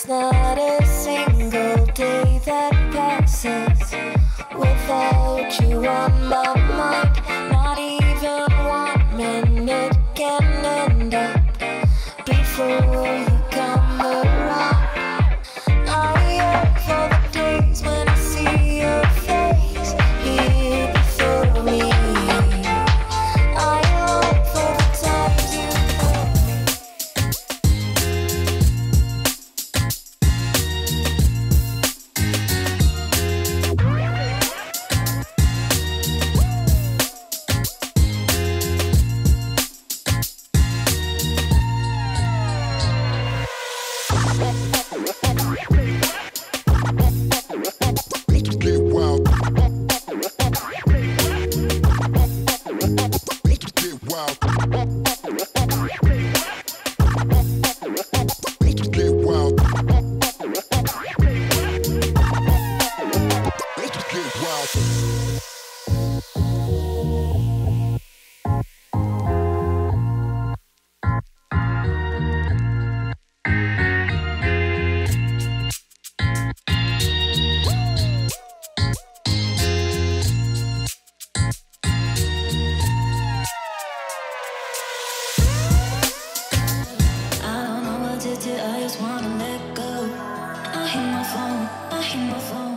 not a single day that passes without you on my mind. Not even 1 minute can end up before you come around. I yearn for the days when I see your face here before me. I long for the times you I just wanna let go. I hear my phone